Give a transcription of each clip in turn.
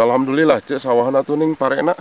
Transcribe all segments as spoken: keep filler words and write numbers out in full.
Alhamdulillah cek sawahan atuning parena.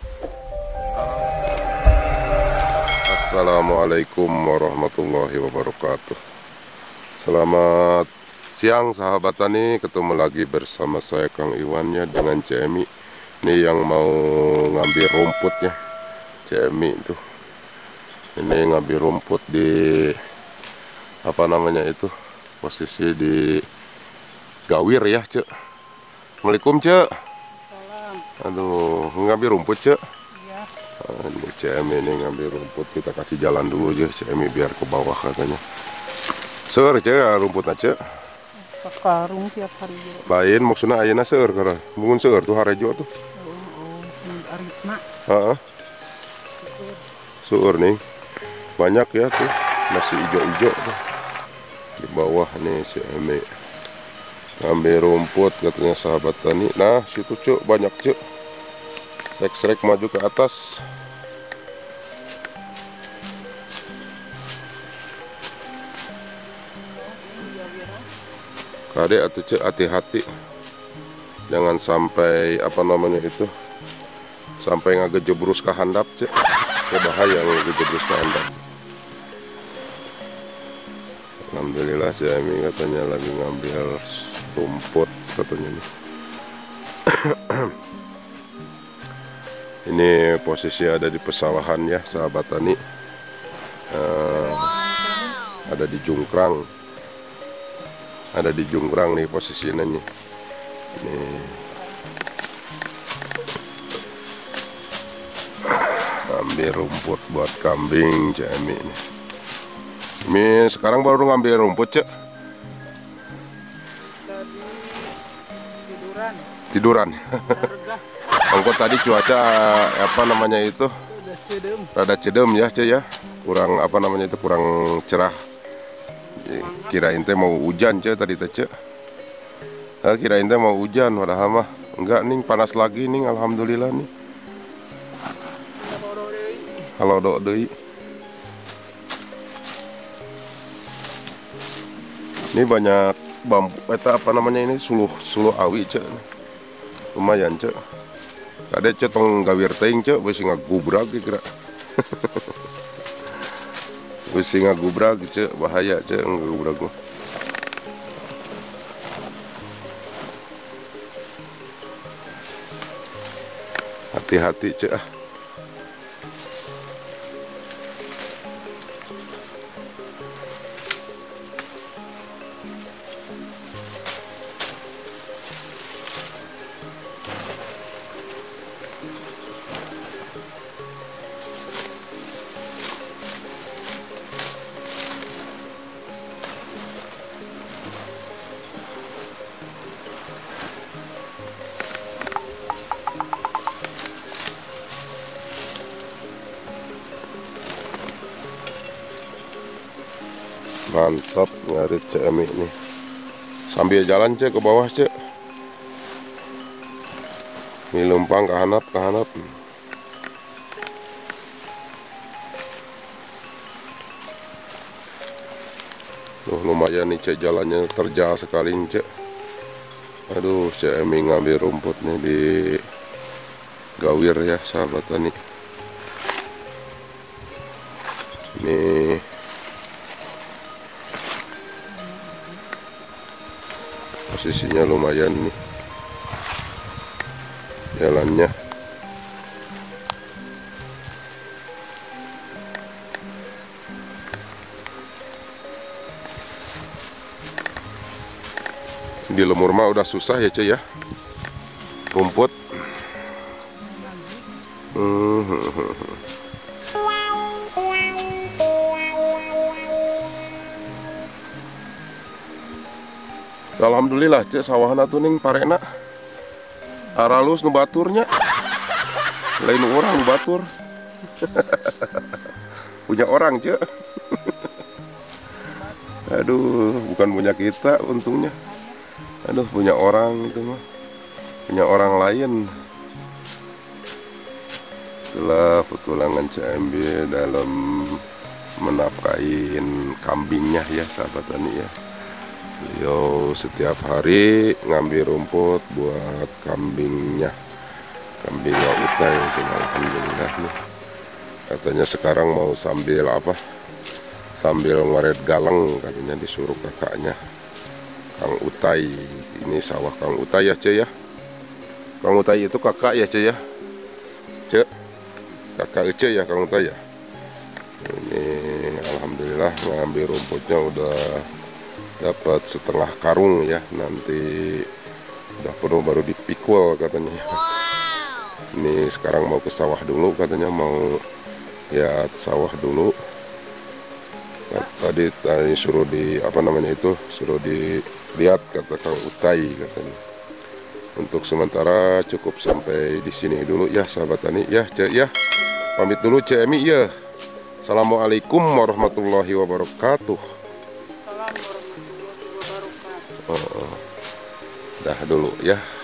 Assalamualaikum warahmatullahi wabarakatuh. Selamat siang sahabat tani, ketemu lagi bersama saya Kang Iwannya dengan Cemi. Ini yang mau ngambil rumputnya Cemi tuh. Ini ngambil rumput di apa namanya itu, posisi di Gawir ya cek. Assalamualaikum cek. Aduh, ngambil rumput cek. Iya. Nah, ini C M ini ngambil rumput, kita kasih jalan dulu aja C M biar ke bawah katanya. Seur cek rumputnya cek. Sekarung tiap hari juga. Lain maksudnya ayeuna seur karena mungun seur tuh harejo tuh. Oh, oh, aritna. Heeh. Seur nih. Banyak ya tuh, masih hijau-hijau tuh. Di bawah nih C M ngambil rumput katanya sahabat tani. Nah situ cuk banyak cuk. Sek-sek maju ke atas. Kade atuh cuk, hati-hati. Jangan sampai apa namanya itu, sampai ngagejebrus ke handap cuk. Ya bahaya ngagejebrus ke handap. Alhamdulillah si Ami katanya lagi ngambil rumput katanya nih. Ini posisi ada di pesawahan ya sahabat tani. Uh, ada di Jungkrang. Ada di Jungkrang nih posisinya nih. Nih. Ambil rumput buat kambing Cemi nih. Ini sekarang baru ngambil rumput cek. Tiduran. Tiduran. Ongkot tadi cuaca apa namanya itu rada cedem ya cek ya, kurang apa namanya itu kurang cerah. Kirain teh mau hujan cek tadi teh cek. Nah, kirain teh mau hujan, padahal mah enggak nih, panas lagi nih, alhamdulillah nih. Halo dok deui. Ini banyak bambu, eta apa namanya ini, suluh suluh awi cek, lumayan cek. Kade cek tong gawir teing cek, besi ngagubrag kira. Besi ngagubrag cek, bahaya cek ngagubrag mah. Hati-hati cek ah. Mantap ngarit C M ini. Sambil jalan cek ke bawah cek. Ini lumpang ke hanap ke hanap. Tuh lumayan nih cek, jalannya terjal sekali nih cek. Aduh C M ngambil rumput nih di Gawir ya sahabat tani. Ini posisinya lumayan nih jalannya. Di lemur mah udah susah ya cuy ya, rumput. Hmm. Alhamdulillah cek sawahan atuning parena. Aralus nu baturnya. Lain orang nu batur. Punya orang cek. Aduh, bukan punya kita untungnya. Aduh, punya orang itu mah. Punya orang lain. Itulah petualangan C M B dalam menafkahin kambingnya ya sahabat tani ya. Beliau setiap hari ngambil rumput buat kambingnya, kambing utai. Alhamdulillah nih. Katanya sekarang mau sambil apa? Sambil ngaret galang, katanya disuruh kakaknya, Kang Utai. Ini sawah Kang Utai ya, Ce ya. Kang Utai itu kakak ya, Ce ya. Ce, kakak Ece ya Kang Utai ya. Ini alhamdulillah ngambil rumputnya udah dapat setengah karung ya, nanti udah penuh baru dipikul katanya. Ini sekarang mau ke sawah dulu katanya, mau lihat sawah dulu. Nah, tadi tadi suruh di apa namanya itu, suruh dilihat kata Kang Utai katanya. Untuk sementara cukup sampai di sini dulu ya sahabat tani ya, Ce ya. Pamit dulu Ce Emi ya. Assalamualaikum warahmatullahi wabarakatuh. Assalamualaikum warahmatullahi wabarakatuh. Oh, oh. Dah dulu ya.